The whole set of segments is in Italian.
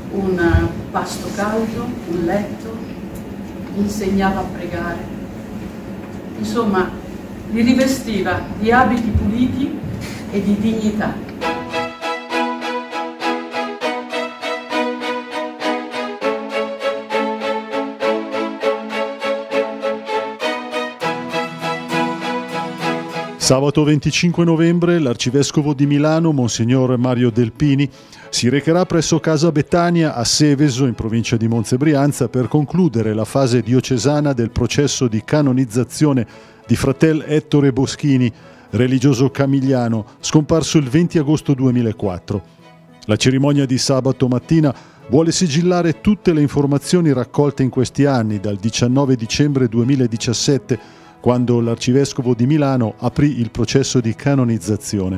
un pasto caldo, un letto, gli insegnava a pregare. Insomma, li rivestiva di abiti puliti e di dignità. Sabato 25 novembre l'arcivescovo di Milano, Monsignor Mario Delpini, si recherà presso Casa Betania a Seveso, in provincia di Monza e Brianza, per concludere la fase diocesana del processo di canonizzazione di fratel Ettore Boschini, religioso camigliano, scomparso il 20 agosto 2004. La cerimonia di sabato mattina vuole sigillare tutte le informazioni raccolte in questi anni, dal 19 dicembre 2017, quando l'arcivescovo di Milano aprì il processo di canonizzazione.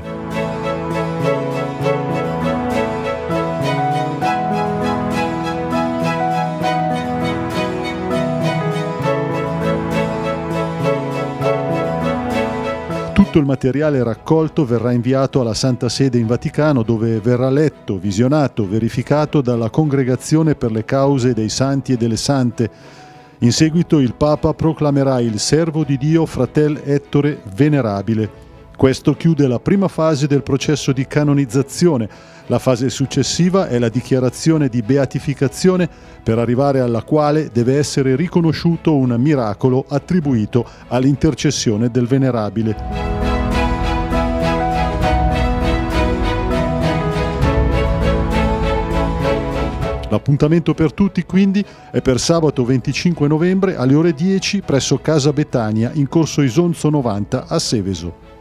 Tutto il materiale raccolto verrà inviato alla Santa Sede in Vaticano, dove verrà letto, visionato, verificato dalla Congregazione per le cause dei santi e delle sante. In seguito il Papa proclamerà il servo di Dio fratel Ettore venerabile. Questo chiude la prima fase del processo di canonizzazione. La fase successiva è la dichiarazione di beatificazione, per arrivare alla quale deve essere riconosciuto un miracolo attribuito all'intercessione del venerabile. L'appuntamento per tutti quindi è per sabato 25 novembre alle ore 10 presso Casa Betania in corso Isonzo 90 a Seveso.